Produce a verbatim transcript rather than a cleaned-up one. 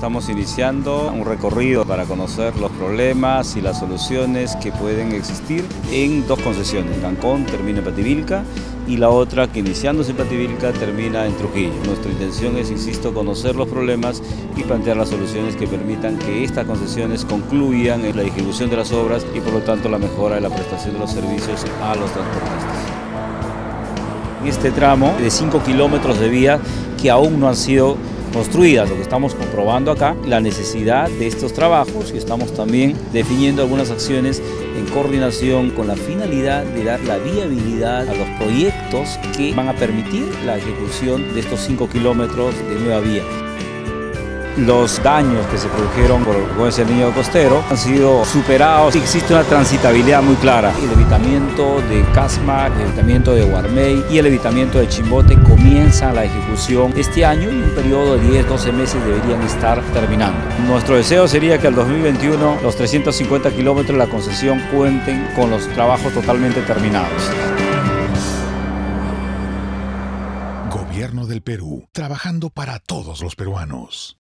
Estamos iniciando un recorrido para conocer los problemas y las soluciones que pueden existir en dos concesiones. Cancón termina en Pativilca y la otra que iniciándose en Pativilca termina en Trujillo. Nuestra intención es, insisto, conocer los problemas y plantear las soluciones que permitan que estas concesiones concluyan en la ejecución de las obras y por lo tanto la mejora de la prestación de los servicios a los transportistas. En este tramo de cinco kilómetros de vía que aún no han sido construidas, lo que estamos comprobando acá, la necesidad de estos trabajos, y estamos también definiendo algunas acciones en coordinación con la finalidad de dar la viabilidad a los proyectos que van a permitir la ejecución de estos cinco kilómetros de nueva vía. Los daños que se produjeron por el niño costero han sido superados y existe una transitabilidad muy clara. El evitamiento de Casma, el evitamiento de Guarmey y el evitamiento de Chimbote comienzan la ejecución este año y un periodo de diez a doce meses deberían estar terminando. Nuestro deseo sería que al dos mil veintiuno los trescientos cincuenta kilómetros de la concesión cuenten con los trabajos totalmente terminados. Gobierno del Perú, trabajando para todos los peruanos.